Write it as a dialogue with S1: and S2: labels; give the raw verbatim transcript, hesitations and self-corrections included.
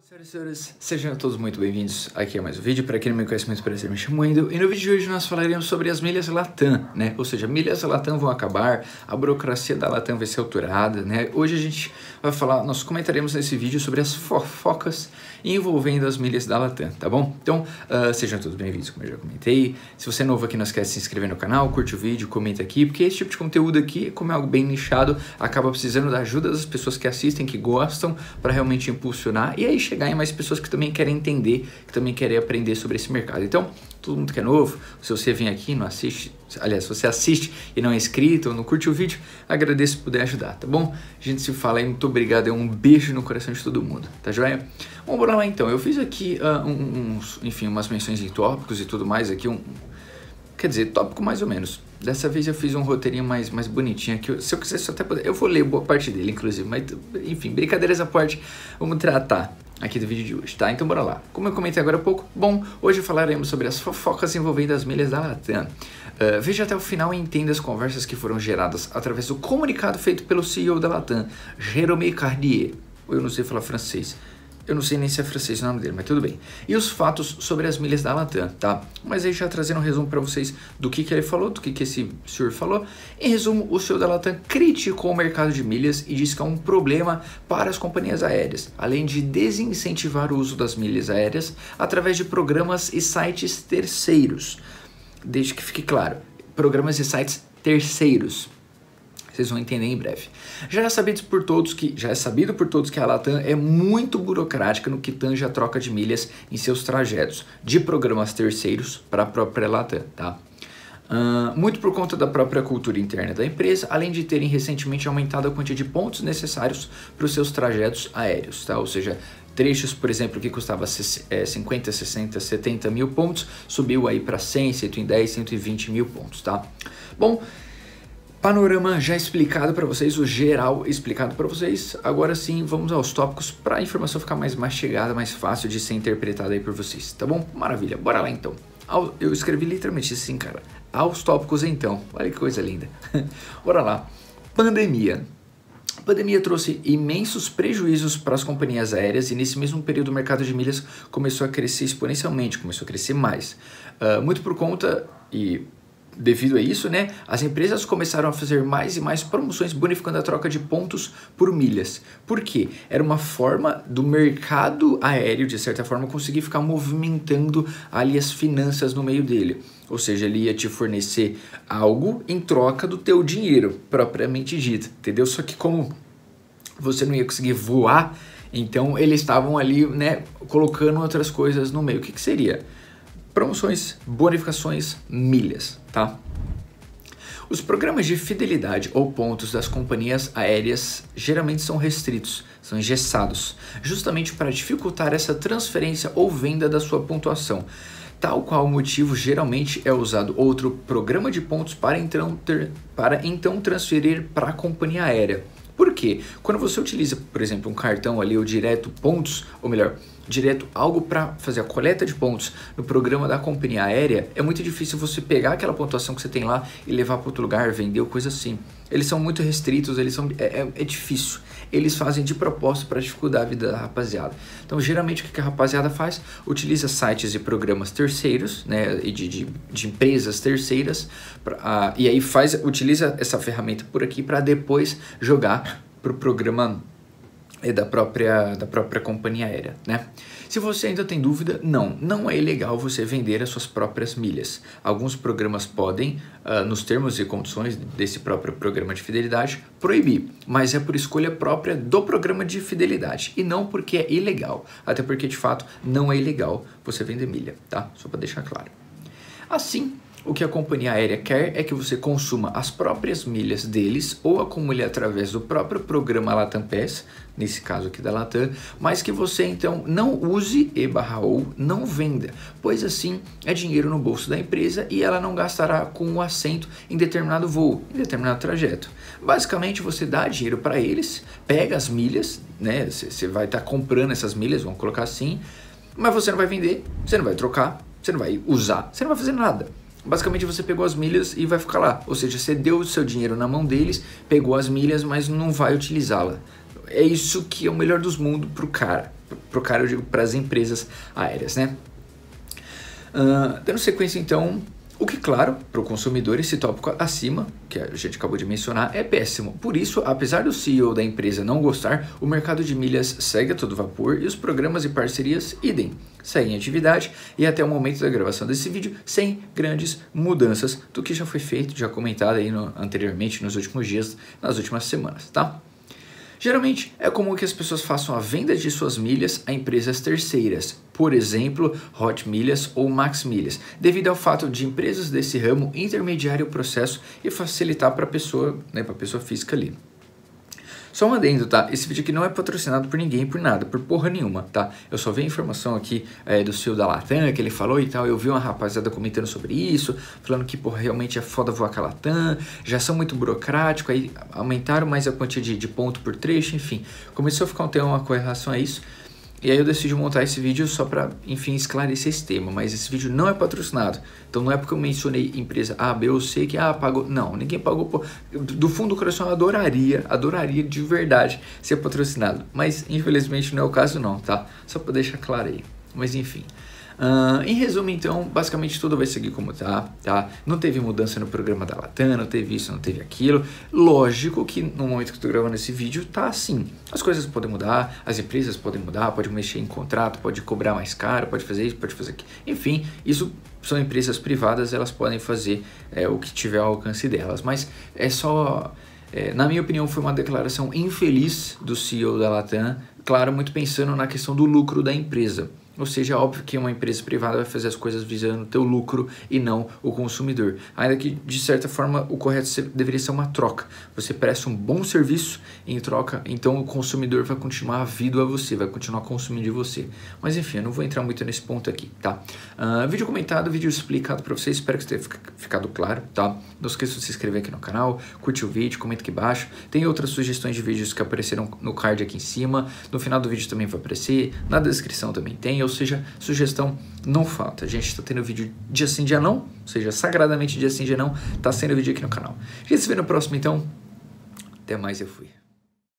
S1: Senhoras e senhores, sejam todos muito bem-vindos aqui a mais um vídeo. Para quem não me conhece, muito prazer, me chamo Wendel. E no vídeo de hoje nós falaremos sobre as milhas Latam, né? Ou seja, milhas Latam vão acabar, a burocracia da Latam vai ser alterada, né? Hoje a gente vai falar, nós comentaremos nesse vídeo sobre as fofocas envolvendo as milhas da Latam, tá bom? Então, uh, sejam todos bem-vindos, como eu já comentei. Se você é novo aqui, não esquece de se inscrever no canal, curte o vídeo, comenta aqui, porque esse tipo de conteúdo aqui, como é algo bem nichado, acaba precisando da ajuda das pessoas que assistem, que gostam, para realmente impulsionar e aí chegar em mais pessoas que também querem entender, que também querem aprender sobre esse mercado. Então, todo mundo que é novo, se você vem aqui e não assiste, aliás, se você assiste e não é inscrito ou não curte o vídeo, agradeço se puder ajudar, tá bom? A gente se fala aí, muito obrigado, é um beijo no coração de todo mundo, tá joia? Vamos bora lá então, eu fiz aqui, uh, uns, enfim, umas menções em tópicos e tudo mais aqui, um, quer dizer, tópico mais ou menos. Dessa vez eu fiz um roteirinho mais, mais bonitinho aqui, se eu quisesse até poder, eu vou ler boa parte dele, inclusive, mas enfim, brincadeiras à parte, vamos tratar aqui do vídeo de hoje, tá? Então bora lá. Como eu comentei agora há pouco, bom, hoje falaremos sobre as fofocas envolvendo as milhas da Latam. Uh, veja até o final e entenda as conversas que foram geradas através do comunicado feito pelo C E O da Latam, Jérôme Carlier. Eu não sei falar francês. Eu não sei nem se é francês o nome dele, mas tudo bem. E os fatos sobre as milhas da Latam, tá? Mas aí já trazendo um resumo para vocês do que, que ele falou, do que, que esse senhor falou. Em resumo, o C E O da Latam criticou o mercado de milhas e disse que é um problema para as companhias aéreas, além de desincentivar o uso das milhas aéreas através de programas e sites terceiros. Desde que fique claro, programas e sites terceiros. Vocês vão entender em breve. Já é sabido por todos que, já é sabido por todos que a Latam é muito burocrática no que tange a troca de milhas em seus trajetos, de programas terceiros para a própria Latam, tá? Uh, muito por conta da própria cultura interna da empresa, além de terem recentemente aumentado a quantia de pontos necessários para os seus trajetos aéreos, tá? Ou seja, trechos, por exemplo, que custava cinquenta, sessenta, setenta mil pontos, subiu aí para cem, cento e dez, cento e vinte mil pontos, tá? Bom, panorama já explicado para vocês, o geral explicado para vocês. Agora sim, vamos aos tópicos para a informação ficar mais mastigada, mais fácil de ser interpretada aí por vocês, tá bom? Maravilha, bora lá então. Eu escrevi literalmente assim, cara. Aos tópicos então, olha que coisa linda. Bora lá. Pandemia. A pandemia trouxe imensos prejuízos para as companhias aéreas e nesse mesmo período o mercado de milhas começou a crescer exponencialmente, começou a crescer mais. Uh, muito por conta e... Devido a isso, né, as empresas começaram a fazer mais e mais promoções bonificando a troca de pontos por milhas. Por quê? Era uma forma do mercado aéreo, de certa forma, conseguir ficar movimentando ali as finanças no meio dele. Ou seja, ele ia te fornecer algo em troca do teu dinheiro, propriamente dito, entendeu? Só que como você não ia conseguir voar, então eles estavam ali, né, colocando outras coisas no meio. O que que seria? Promoções, bonificações, milhas, tá? Os programas de fidelidade ou pontos das companhias aéreas geralmente são restritos, são engessados, justamente para dificultar essa transferência ou venda da sua pontuação. Tal qual motivo, geralmente é usado outro programa de pontos para então, ter, para então transferir para a companhia aérea. Por quê? Quando você utiliza, por exemplo, um cartão ali ou direto pontos, ou melhor, direto algo para fazer a coleta de pontos no programa da companhia aérea, é muito difícil você pegar aquela pontuação que você tem lá e levar para outro lugar, vender ou coisa assim. Eles são muito restritos, eles são, é, é, é difícil. Eles fazem de propósito para dificultar a vida da rapaziada. Então, geralmente, o que a rapaziada faz? Utiliza sites e programas terceiros, né, e de, de, de empresas terceiras, pra, uh, e aí faz, utiliza essa ferramenta por aqui para depois jogar para o programa da própria, da própria companhia aérea, né? Se você ainda tem dúvida, não, não é ilegal você vender as suas próprias milhas. Alguns programas podem, uh, nos termos e condições desse próprio programa de fidelidade, proibir, mas é por escolha própria do programa de fidelidade e não porque é ilegal, até porque de fato não é ilegal você vender milha, tá? Só para deixar claro. Assim, o que a companhia aérea quer é que você consuma as próprias milhas deles ou acumule através do próprio programa Latam Pass, nesse caso aqui da Latam, mas que você então não use e barra ou não venda, pois assim é dinheiro no bolso da empresa e ela não gastará com um assento em determinado voo, em determinado trajeto. Basicamente você dá dinheiro para eles, pega as milhas, né? Você vai estar tá comprando essas milhas, vamos colocar assim, mas você não vai vender, você não vai trocar, você não vai usar, você não vai fazer nada. Basicamente você pegou as milhas e vai ficar lá, ou seja, você deu o seu dinheiro na mão deles, pegou as milhas, mas não vai utilizá-la. É isso que é o melhor dos mundos pro cara, pro cara, eu digo para as empresas aéreas, né? Uh, dando sequência então, o que, claro, para o consumidor, esse tópico acima, que a gente acabou de mencionar, é péssimo. Por isso, apesar do C E O da empresa não gostar, o mercado de milhas segue a todo vapor e os programas e parcerias, idem, seguem em atividade e até o momento da gravação desse vídeo, sem grandes mudanças do que já foi feito, já comentado aí no, anteriormente, nos últimos dias, nas últimas semanas, tá? Geralmente, é comum que as pessoas façam a venda de suas milhas a empresas terceiras, por exemplo, Hot Milhas ou Max Milhas, devido ao fato de empresas desse ramo intermediarem o processo e facilitar para a pessoa, né, para a pessoa física ali. Só um adendo, tá? Esse vídeo aqui não é patrocinado por ninguém, por nada, por porra nenhuma, tá? Eu só vi a informação aqui é, do C E O da Latam, que ele falou e tal, eu vi uma rapaziada comentando sobre isso, falando que, porra, realmente é foda voar com a Latam, já são muito burocráticos, aí aumentaram mais a quantia de, de ponto por trecho, enfim. Começou a ficar um tema com relação a isso, e aí eu decidi montar esse vídeo só para, enfim, esclarecer esse tema, mas esse vídeo não é patrocinado, então não é porque eu mencionei empresa A, B ou C que, ah, pagou, não, ninguém pagou, pô. Do fundo do coração eu adoraria, adoraria de verdade ser patrocinado, mas infelizmente não é o caso não, tá? Só para deixar claro aí, mas enfim. Uh, em resumo, então, basicamente tudo vai seguir como tá, tá? Não teve mudança no programa da Latam, não teve isso, não teve aquilo. Lógico que no momento que eu tô gravando esse vídeo, tá assim. As coisas podem mudar, as empresas podem mudar, pode mexer em contrato, pode cobrar mais caro, pode fazer isso, pode fazer aquilo. Enfim, isso são empresas privadas, elas podem fazer é, o que tiver ao alcance delas. Mas é só... É, na minha opinião, foi uma declaração infeliz do C E O da Latam, claro, muito pensando na questão do lucro da empresa. Ou seja, é óbvio que uma empresa privada vai fazer as coisas visando o teu lucro e não o consumidor. Ainda que, de certa forma, o correto deveria ser uma troca. Você presta um bom serviço em troca, então o consumidor vai continuar ávido a você, vai continuar consumindo de você. Mas enfim, eu não vou entrar muito nesse ponto aqui, tá? Uh, vídeo comentado, vídeo explicado para vocês, espero que tenha ficado claro, tá? Não esqueça de se inscrever aqui no canal, curte o vídeo, comenta aqui embaixo. Tem outras sugestões de vídeos que apareceram no card aqui em cima. No final do vídeo também vai aparecer, na descrição também tem. Ou seja, sugestão não falta. A gente está tendo vídeo dia sim, dia não. Ou seja, sagradamente dia sim, dia não. Tá sendo vídeo aqui no canal. A gente se vê no próximo, então. Até mais, eu fui.